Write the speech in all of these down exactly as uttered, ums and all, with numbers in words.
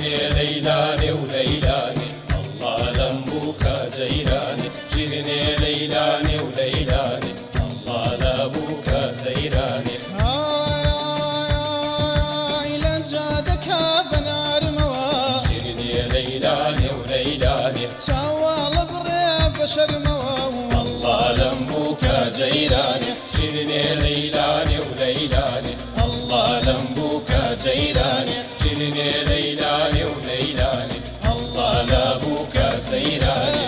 شیرینێ لەیلانێ و لەیلانێ ئەڵڵا لەم بووکە جەیرانێ شیرینێ لەیلانێ و لەیلانێ ئەڵڵا لە بووکە سەیرانێ ئای لە جادەکە بەنارمەوە شیرینێ لەیلانێ و لەیلانێ چاوەڵە بڕێ بە شەرمەوە ئەڵڵا لەم بووکە جەیرانێ شیرینێ لەیلانێ و لەیلانێ ئەڵڵا لەم بووکە جەیرانێ شیرینێ لەیلانێ و لەیلانێ ئەڵڵا لە بووکە سەیرانێ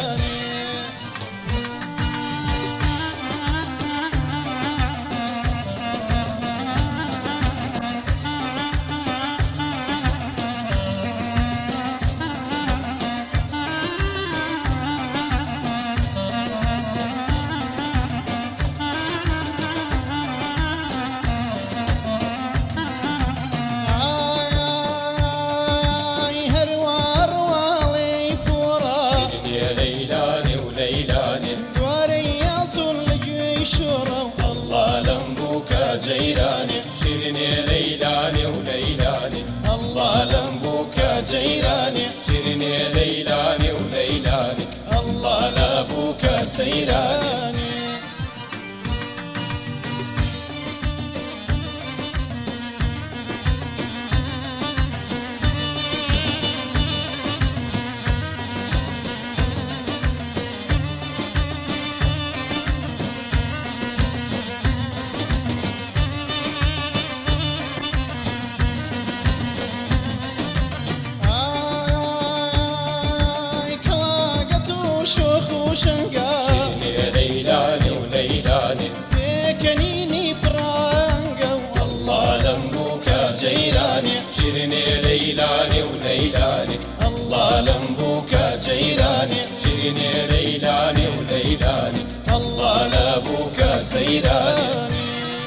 جيراني شيريني ليلاني وليلاني الله لمبوك جيراني شيريني ليلاني وليلاني الله لابوك سيراني شيريني ليلاني وليلاني بكنيني برانقو الله لمبوك جيراني شيريني ليلاني وليلاني الله لمبوك جيراني شيريني ليلاني وليلاني الله لابوك سيراني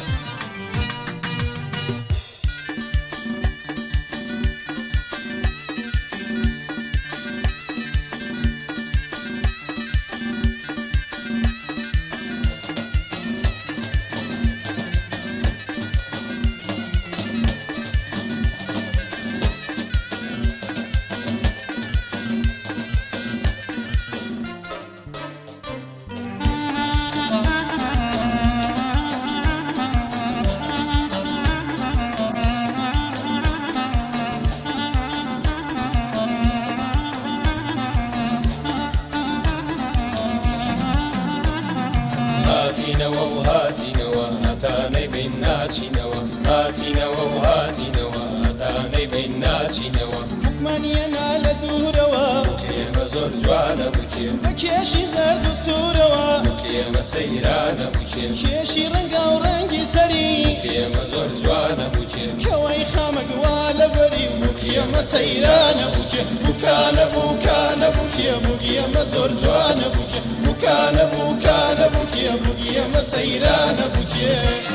هاتينوا وهاتينوا هاتاني بيناتينوا هاتينوا وهاتينوا هاتاني بيناتينوا من ينال دوروا كيما زور جوانا بوكي كيشي زرد سوروا كيما سيرانا بوكي كيشي رنقا ورنقي سري كيما زور جوانا بوكي كوي خامق والا بري كيما سيرانا بوكي بوكانا بوكانا بوكي بوكيما زور جوانا بوكي بوكانا بوكانا بوكي بوكيما سيرانا بوكي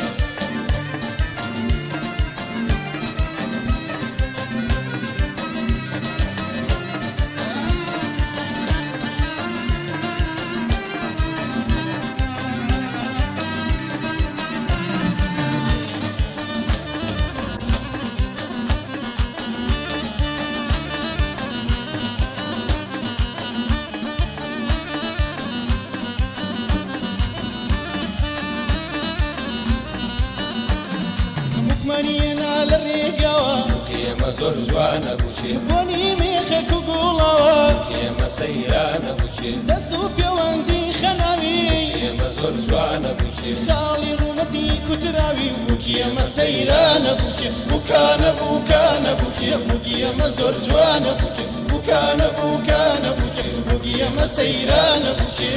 منينا للريقوا كيما زور جوانا بوكي بوني ميخك وقولوا كيما سيرانا بوكي دستو بيواندي خناوي كيما زور جوانا بوكي خالي رومتي كتراوي وكيما سيرانا بوكي بوكانا بوكانا بوكي بوكيما زور جوانا بوكي بوكانا بوكانا بوكي بوكيما سيرانا بوكي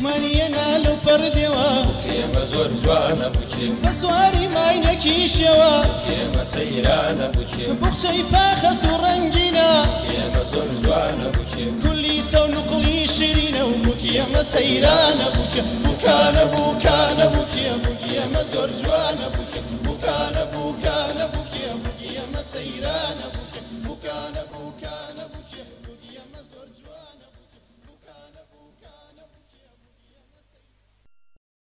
ئوسمانیەنا لەو پەردێوە ئێمە زۆر جوانە بکێ بە سواری ماینەکیشەوە ئێمە سەیرانە بکێ بوخچەی پاخەس و ڕەنگینە ئێمە زۆر جوانە بکێ کولی چەون و قڵی شیرینە و بووکی ئەمە سەیرانە بووکە بووکانە بووکانە بووکیە بووکی ئەمە زۆر جوانە بووکە بووکانە بووکانە بووکیە بووکی ئەمە سەیرانە بووکە بووکانە بووکانە بووکیە بووکی ئەمە زۆر جوانە بووکە بووکانە بوو